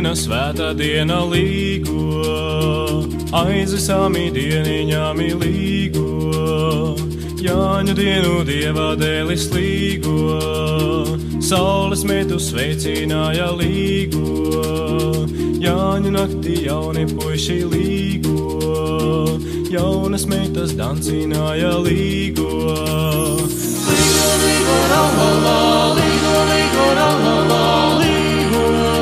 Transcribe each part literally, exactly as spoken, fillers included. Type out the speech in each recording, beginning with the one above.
diena, svēta diena līgo, aiz visām dieniņām līgo. Jāņu dienu Dieva dēlis līgo, saules meitu sveicināja līgo. Jāņu naktī jauni puiši līgo, jaunas meitas dancināja līgo. Līgo, līgo, ralala, līgo, līgo, ralala, līgo,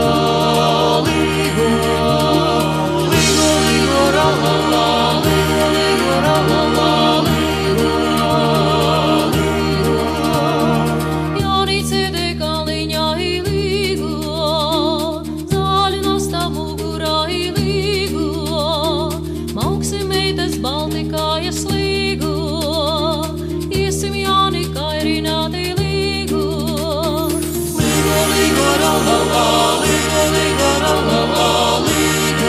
līgo, līgo, līgo, ralala, līgo, līgo, ralala, līgo, līgo. Jāni cēdē kaliņā līgo, zāļu nostā mugurā līgo, mauksim meitas Baltikājas līgo, iesim Jāni kairināti līgo. Līgo, līgo, ralala, līgo, līgo, ralala, līgo,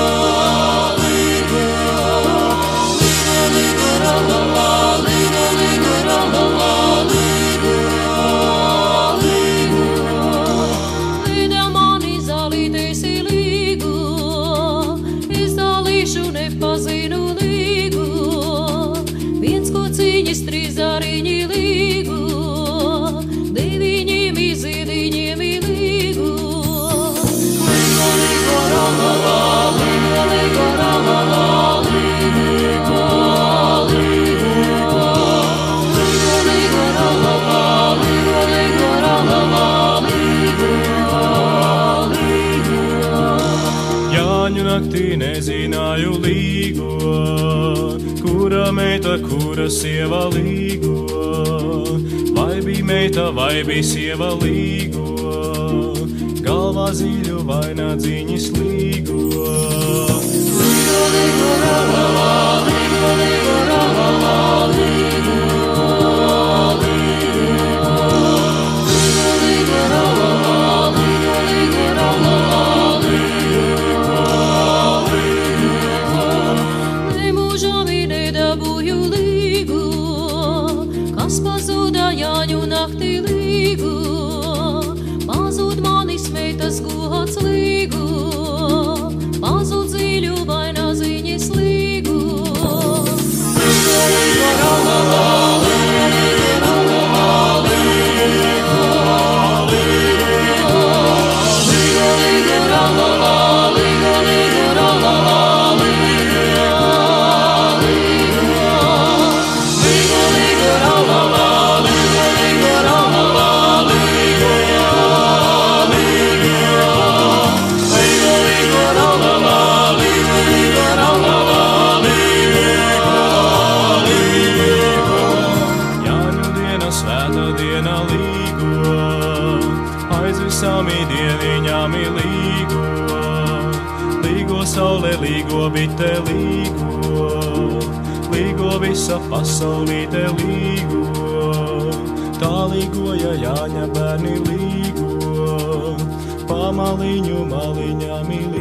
līgo, līgo, līgo, ralala, līgo, līgo, ralala, līgo, līgo. Līdā mani zālītes līgo, izdalīšu nepazinu līgo, viens ko cīņas trīs zariņi līgo, deviņiem iziediņiem līgo. Līgo, līgo, ralala, līgo, līgo, ralala, līgo, līgo, līgo, līgo, ralala, līgo, līgo, ralala, līgo, līgo. Jāņu naktī nezināju līgo, kura meita, kura sieva līgo. Vai bija meita, vai bija sieva līgo, galvā zīļu vai nādzīņas līgo. Līgo, līgo, ralala, līgo, līgo, ralala, līgo, līgo, līgo, līgo, ralala, līgo, līgo, ralala, līgo, līgo. Nemūžami nedabūju līgo, kas pazuda Jāņu naktī līgo, pazūd manis meitas gods līgo, pazūd zīļu vai nāziņas līgo. Līgo, līgo, ralala, līgo, līgo, ralala, līgo, līgo, līgo, līgo, ralala, līgo, līgo, ralala, līgo, līgo, līgo, līgo, ralala, līgo, līgo, ralala, līgo, līgo, līgo, ralala, līgo, līgo, ralala, līgo, līgo. Jāņu diena, svēta diena līgo, aiz visām dieniņām līgo. Līgo saule, līgo bite līgo, līgo visa pasaulīte līgo. Tā līgoja Jāņa bērni līgo, pa maliņu maliņām līgo.